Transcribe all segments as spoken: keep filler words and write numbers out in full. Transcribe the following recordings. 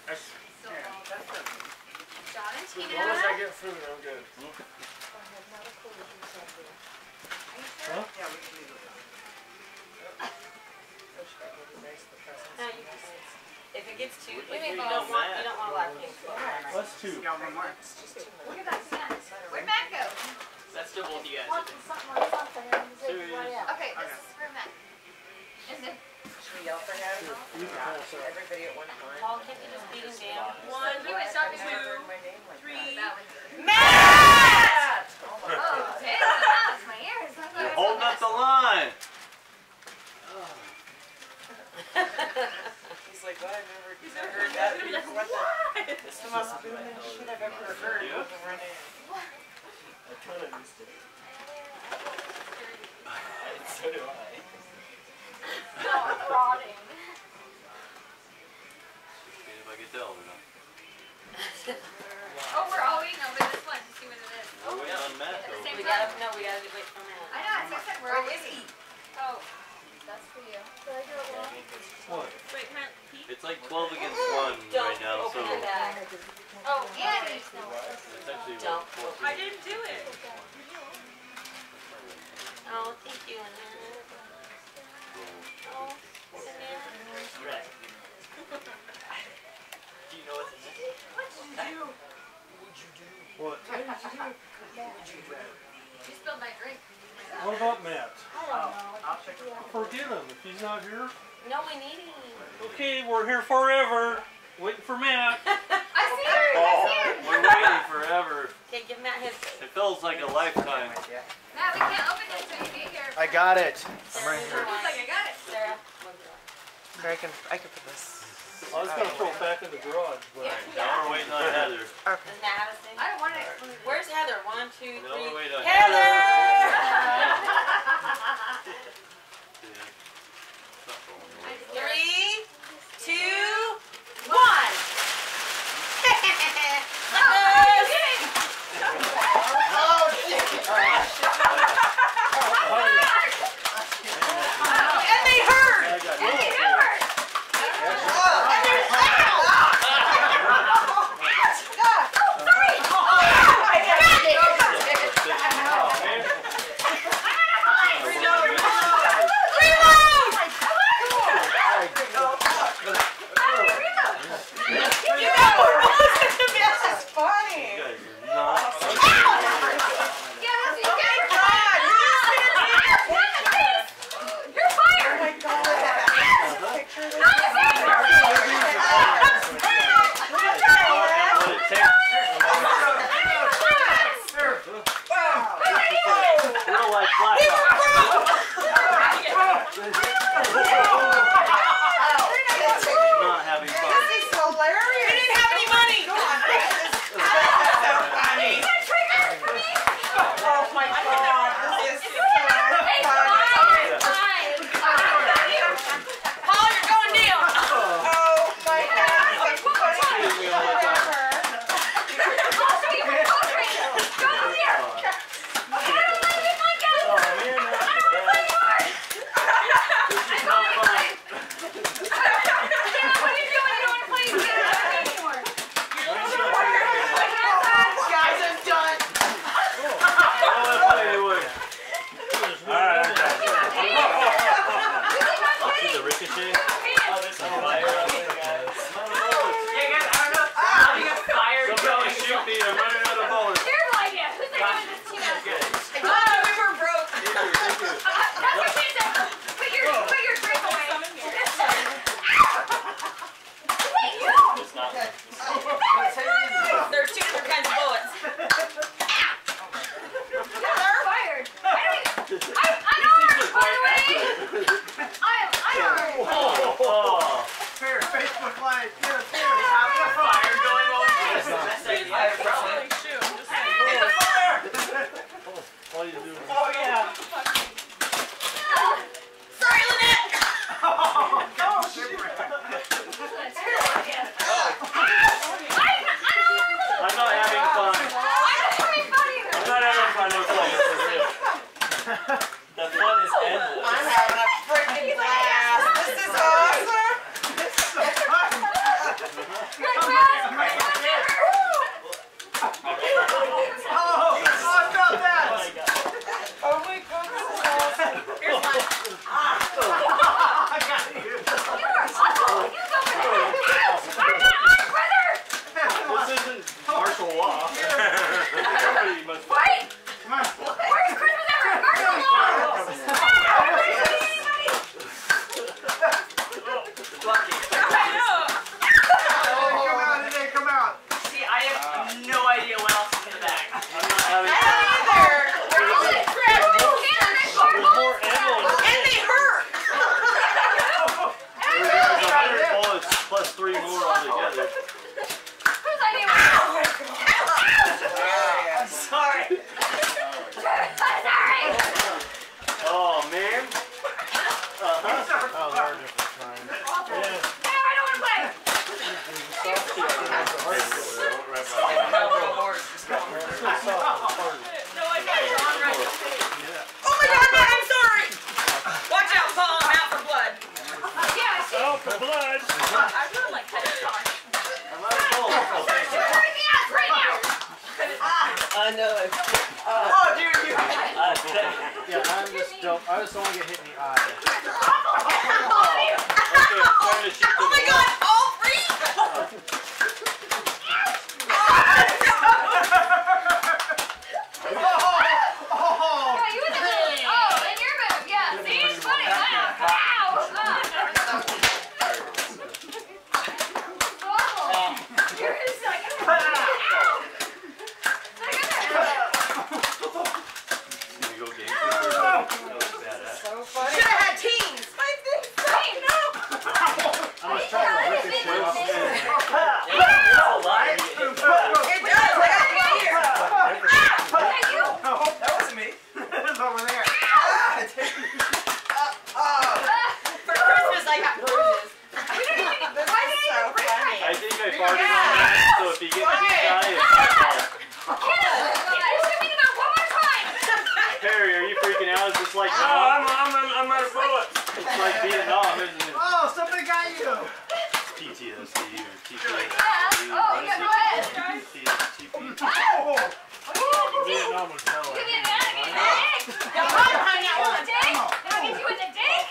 So John and Tina. As long as I get food, I'm good. Hmm? Are you sure? Huh? Yeah, we can leave it. No, you can. If it gets too, We if may you both. don't want, you don't want a lot of things going on. That's two. Yeah, one more. Look at that stand. Where'd Matt go? That's still both you guys. Wanting something on something and he's like, right out. Okay, this is for Matt. And then Should we yell for him? Yeah, everybody at one time. Paul, can't you just beat him down? one, he was talking I never to heard my name like three. that one. Matt! Oh my Oh, God. damn, that was my ears. I thought You're it was holding up the line. He's like, what? I've never, I've never heard that before. What the? It's the most booming shit I've ever heard. Yeah. Over my name. I kind of used it. So do I. Not rotting. See if I can tell or not. Oh, we're all waiting over this one to see what it is. We're waiting on Matt At the though. same We time. gotta, no, we gotta wait for Matt. I know, it's like that. We're all waiting. Oh, that's for you. Did I do it wrong? What? Wait, can I peek? It's like twelve against one Don't right now, so open the bag. Oh, and it's actually Don't. like four. I didn't do it. Oh, thank you, Annette. Oh, Annette. Do you know what's in this? What? you spilled my drink. What about Matt? I don't know. I'll check it. Forget him. If he's not here. No, we need him. Okay, we're here forever. Waiting for Matt. I see her. I see her. We're waiting forever. Okay, give Matt his. It feels like a lifetime. Matt, we can't open this until you get here. I got it. I'm right here. He's like, I got it. Sarah. Here, I can, I can put this. I was gonna throw it back in the garage, but Now we're waiting on Heather. Does Matt have a thing? I don't want it. Where's Heather? One, two, Now we're three. waiting on Heather! Three, two, one. And they hurt! I got Hey, no. you hurt. Not having fun. This is hilarious. We didn't have any money! Oh my God. This is so Hey, funny. fine, fine. Paul, you're going down! Oh my God. It's the funniest shit ever. I'll show you my phone right now. Go here. I don't want to get my gun. Oh man, I don't want to play more. This is not fun. Damn, what are you doing? You don't want to play anymore. Guys, I'm done. I don't want to play anymore. Alright. See the ricochet? Oh, there's some fire out there, guys. I'm out of bullets. Yeah, guys, I don't know. Ah, you got fire Somebody going. shoot me, I'm running out of bullets. Terrible idea. Who's that doing this to us? Good. I told you we were broke. Thank you, thank you. That's what she said. Put your, put your drink away. This side. Wait, you. It's not. There's two different kinds of bullets. You're fired. I don't even, I, I'm armed, by the way. I am, I'm armed. Oh. Fair Facebook Live. Get a fair. Having a Fire going on. That's the best idea I've probably shoot. Just saying. all you do is Oh yeah. Sorry, Lynette! Oh, shit. That's a terrible idea. together. Whose idea was I'm sorry. it? I'm sorry. Oh, man. Uh-huh. Oh, there are different kinds. Hey, I don't want to play. No, I got it on right. Oh my God, Matt, I'm sorry. Watch out, Paul. I'm out for blood. Yeah, she. Oh, for blood! I really like that song. You're hurting the ass right now. I know it. Oh, dude, you. I bet. Yeah, I'm just dope. I just don't want to get hit in the eye. All of you. Okay, I'm trying to shoot Oh my the God, all three. Yeah, you was a little. Oh, and your move. Yeah, see, it's funny. Wow. Ow. Oh. You're just like. Ow. Look at that. Can we go game keeper? That was badass. So funny. Should have had teams. My thing. Hey, no. I was trying to ricochet off the Yeah. wall. Yeah. Light. It does. I got one here. Thank you. That wasn't me. It's over there. For Christmas, I got bruises. We don't even. This Why is did I so even bring funny. I think I farted on that, so if you get too shy, it's my fault. Kiddo, shoot me in the mouth one more time. Perry, are you freaking out? Is this like Oh, I'm, I'm, I'm, I'm out of bullets. It's like Vietnam, isn't it? Oh, somebody got you. P T S D or T P S D. Yeah. Oh, yeah, go ahead. P T S D. Oh, What are you gonna do? Vietnam was hell. Give me a dick. Give me a dick. Come on, honey, I want a Dick. Can I get you in the dick?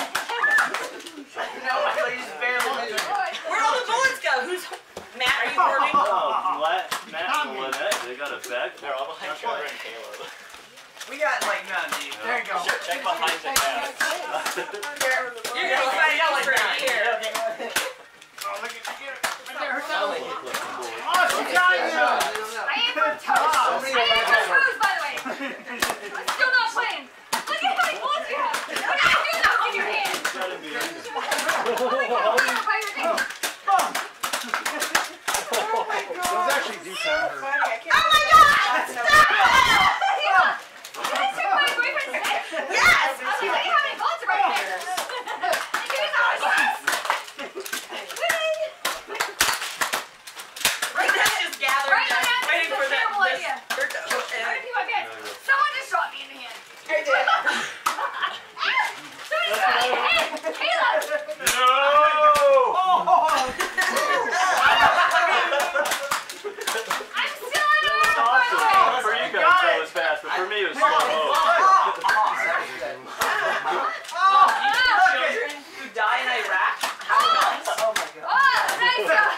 No, I thought you just barely did it. Where'd all the bullets go? Who's Matt? Are you hoarding? Oh, Matt, Matt and Lynette, they got a bag. They're all behind Trevor and Caleb. We got like none, dude. There you go. Check behind the cast. You're gonna be fighting us for a year. Oh, look at you. Right there, her Oh, belly. look, look. Oh, she got you. I am for toast. I am for toast, by the way. I'm still not playing. Look at how many bullets you have. What did you do those in your hand? Gotta be in there. Oh my God. By your thing. It was actually deep down her. Funny, I can't Oh my God! Stop it! Yeah. Did I shoot my boyfriend's dick? Yes! I was like, look at how many bullets are right there. Give me those. Yes. Right now, just gathered, Right now, just that's waiting a for the. terrible this- idea. her to- I'm gonna pee my pants. Someone just shot me in the hand. I did. Someone just shot me in the hand. Caleb. No! I'm still in the room, by the way. Awesome. For you guys, that was fast, but for me, it was slow mo. Children who die in Iraq. Oh my God. Oh, nice shot.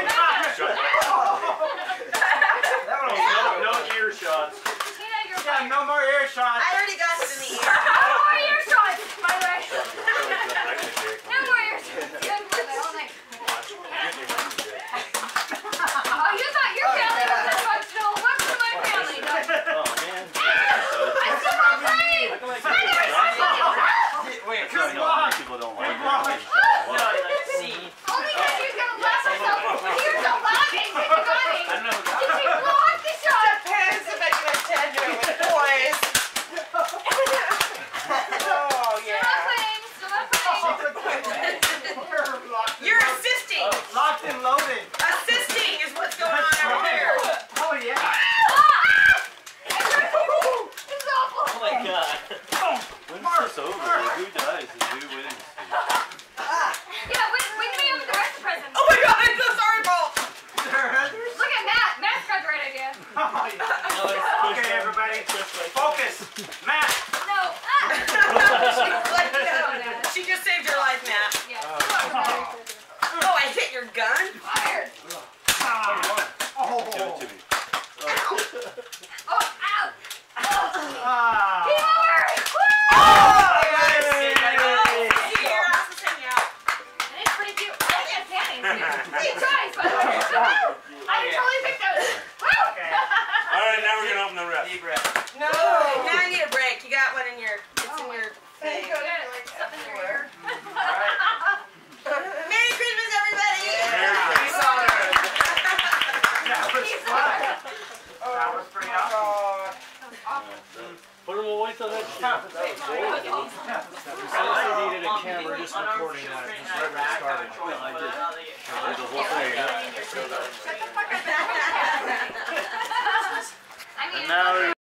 That one was No, no ear shots. Tina, you're Yeah, fine. no more air shots. I already got it in the ear. No more ear shots, by the way. No more ear shots. You haven't played that all night. Oh, you thought your family was dysfunctional. Welcome to my family. Oh, man. I'm still not playing. I never said anything. Wait, I know many people don't like it. no, like, see. Only because she was going to blast herself. He was so laughing. Keep going. I don't know who Did she block the shot? Depends if I can attend to it with boys. Oh, Still not playing. Still not playing. You're assisting. Locked and loaded. Assisting is what's going on over here. Oh, yeah. Ah! This is awful. Oh, my God. When's this over? Like, who dies and who wins? Yeah, when, when do we open the rest of the presents? Oh my God, I'm so sorry, Paul. Look at Matt. Matt's got the right idea. Oh, yeah. Okay, everybody. Focus. Matt. No. Ah! Let me Oh, go. no. She just saved your life, Matt. Yeah. Oh, I hit your gun? Fired. Oh. Give it to me. Oh, ow. Oh. Ah. Game over. Woo! Oh, see, your ass is hanging out. That is pretty cute. I like that panties. Hey, tries, by the way. I can totally pick those. Woo! Okay. All right, now we're going to open the rest. Deep breath. No. Now I need a break. You got one in your, it's in your thing. You got something in your ear. Merry Christmas, everybody. Merry so that's we seriously needed a camera just recording that, just right when it started.